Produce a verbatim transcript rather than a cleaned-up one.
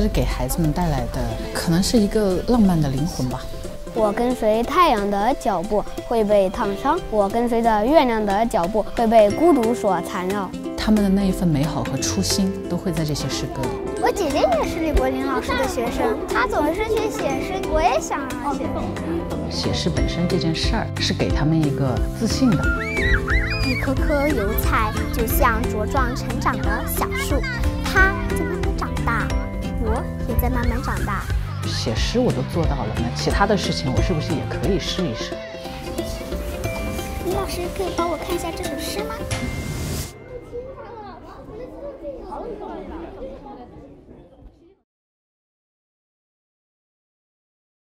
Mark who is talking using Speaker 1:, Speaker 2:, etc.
Speaker 1: 诗给孩子们带来的，可能是一个浪漫的灵魂吧。
Speaker 2: 我跟随太阳的脚步会被烫伤，我跟随着月亮的脚步会被孤独所缠绕。
Speaker 1: 他们的那一份美好和初心都会在这些诗歌里。
Speaker 3: 我姐姐也是李柏林老师的学生，她总是去写诗，我也想要写诗。
Speaker 1: 写诗本身这件事儿是给他们一个自信的。
Speaker 3: 一颗颗油菜就像茁壮成长的小树，它在慢慢长大，我也在慢慢长大。
Speaker 1: 写诗我都做到了，那其他的事情我是不是也可以试一试？
Speaker 3: 李老师可以帮我看一下这首诗吗？